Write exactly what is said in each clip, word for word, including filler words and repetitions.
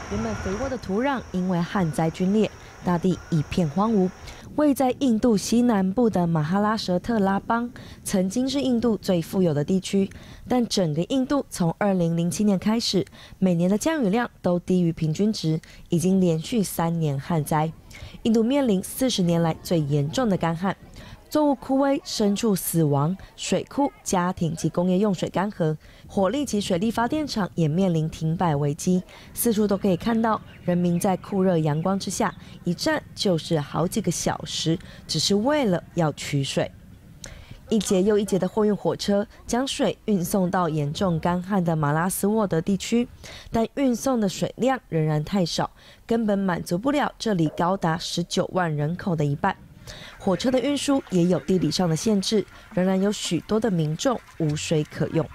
原本肥沃的土壤因为旱灾龟裂，大地一片荒芜。位在印度西南部的马哈拉舍特拉邦，曾经是印度最富有的地区，但整个印度从二零零七年开始，每年的降雨量都低于平均值，已经连续三年旱灾。印度面临四十年来最严重的干旱。 作物枯萎，牲畜死亡，水库、家庭及工业用水干涸，火力及水力发电厂也面临停摆危机。四处都可以看到人民在酷热阳光之下，一站就是好几个小时，只是为了要取水。一节又一节的货运火车将水运送到严重干旱的马拉斯沃德地区，但运送的水量仍然太少，根本满足不了这里高达十九万人口的一半。 火车的运输也有地理上的限制，仍然有许多的民众无水可用。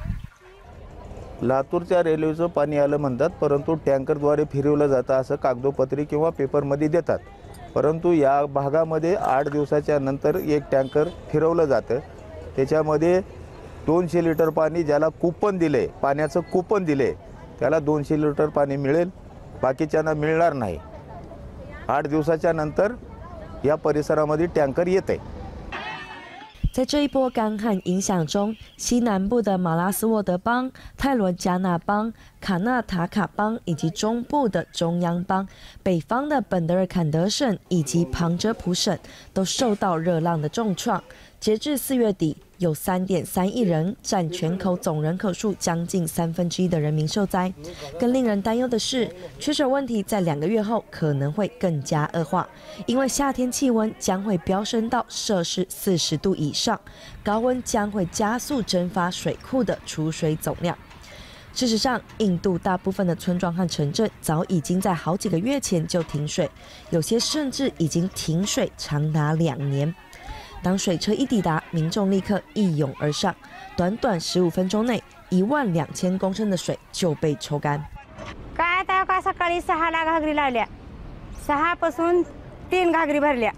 लातूरच्या रेल्वेचं पाणी आलं म्हणतात, परंतु टँकरद्वारे फिरवलं जातं असं कागदोपत्री किंवा पेपरमध्ये देतात. परंतु या भागामध्ये आठ दिवसाच्या नंतर एक टँकर फिरवलं जातं. त्याच्यामध्ये दोनशे लिटर पाणी ज्याला कुपन दिले, पाण्याचं कुपन दिले, त्याला दोनशे लिटर पाणी मिळेल, बाकीच्यांना मिळणार नाही. आठ दिवसाच्या नंतर या परिसरामध्ये टँकर येते。 在这一波干旱影响中，西南部的马拉斯沃德邦、泰伦加纳邦、卡纳塔卡邦以及中部的中央邦、北方的本德尔坎德省以及旁遮普省都受到热浪的重创。截至四月底，有 三点三亿人，占全口总人口数将近三分之一的人民受灾。更令人担忧的是，缺水问题在两个月后可能会更加恶化，因为夏天气温将会飙升到摄氏四十度以上，高温将会加速蒸发水库的储水总量。事实上，印度大部分的村庄和城镇早已经在好几个月前就停水，有些甚至已经停水长达两年。 当水车一抵达，民众立刻一涌而上，短短十五分钟内，一万两千公升的水就被抽干。 काय आता का सकाळी सहाला घागरी लावल्या, सहा पासून तीन घागरी भरल्या.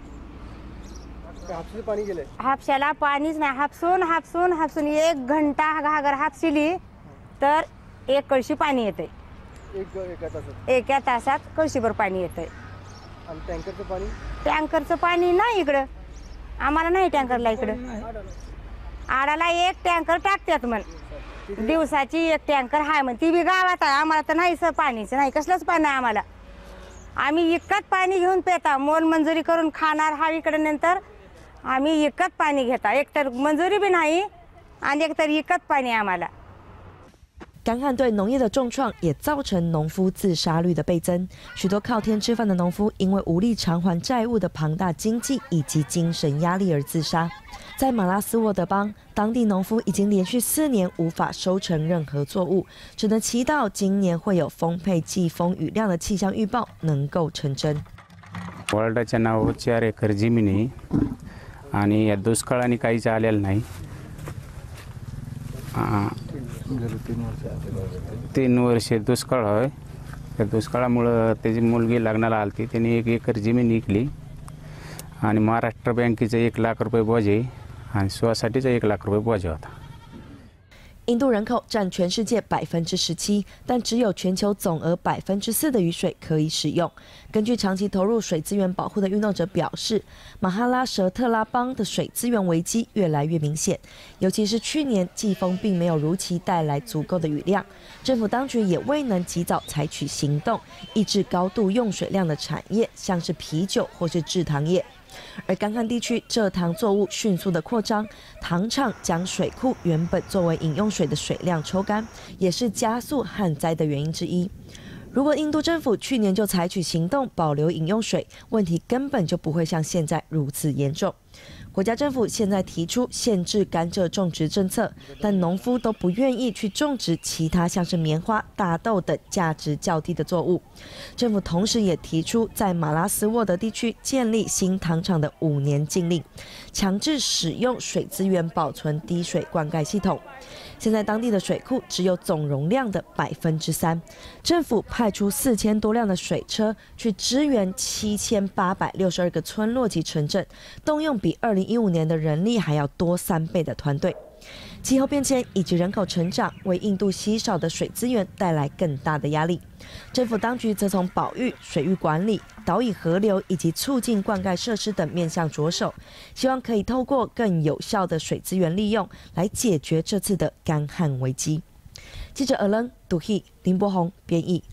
हापशाला पाणी गेलंय. हापशाला पाणीच नाही. हापसून हापसून हापसून एक घंटा घागर हापशिली तर एक कळशी पाणी येते. एक एका तासात. एका तासात कळशीभर पाणी येते. आणि टँकरचं पाणी? टँकरचं पाणी नाही इकडं. आम्हाला नाही टँकरला इकडं. आडाला एक टँकर टाकतात म्हण. दिवसाची एक टँकर हाय म्हण. ती बी गावात आहे. आम्हाला तर नाही सर पाणीच नाही. कसलंच पाणी नाही आम्हाला. आम्ही इकत पाणी घेऊन पेता. मोल मंजुरी करून खाणार हा इकडे नंतर आम्ही इकत पाणी घेता. एकतर मंजुरी बी नाही आणि एकतर इकत पाणी आम्हाला. 干旱对农业的重创，也造成农夫自杀率的倍增。许多靠天吃饭的农夫，因为无力偿还债务的庞大经济以及精神压力而自杀。在马拉斯沃德邦，当地农夫已经连续四年无法收成任何作物，只能祈祷今年会有丰沛季风雨量的气象预报能够成真。 वर्ल्डाच्या नावावर चार एकर जमिनी आणि या दुष्काळाने काहीच आलेलं नाही. तीन वर्षे दुष्काळ आहे. त्या दुष्काळामुळं त्याची मुलगी लग्नाला आलती. त्यांनी एक एकर जमीन विकली आणि महाराष्ट्र बँकेचा एक लाख रुपये बोजे आणि सोसायटीचा एक लाख रुपये बोजा होता. 印度人口占全世界百分之十七，但只有全球总额百分之四的雨水可以使用。根据长期投入水资源保护的运动者表示，马哈拉舍特拉邦的水资源危机越来越明显，尤其是去年季风并没有如期带来足够的雨量，政府当局也未能及早采取行动，抑制高度用水量的产业，像是啤酒或是制糖业。 而干旱地区蔗糖作物迅速的扩张，糖厂将水库原本作为饮用水的水量抽干，也是加速旱灾的原因之一。如果印度政府去年就采取行动保留饮用水，问题根本就不会像现在如此严重。国家政府现在提出限制甘蔗种植政策，但农夫都不愿意去种植其他像是棉花、大豆等价值较低的作物。政府同时也提出在马拉斯沃德地区建立新糖厂的五年禁令，强制使用水资源保存滴水灌溉系统。现在当地的水库只有总容量的百分之三，政府派出四千多辆的水车去支援七千八百六十二个村落及城镇，动用比二零一五年的人力还要多三倍的团队。 气候变迁以及人口成长为印度稀少的水资源带来更大的压力。政府当局则从保育、水域管理、导引河流以及促进灌溉设施等面向着手，希望可以透过更有效的水资源利用来解决这次的干旱危机。记者尔冷、杜希、林柏宏编译。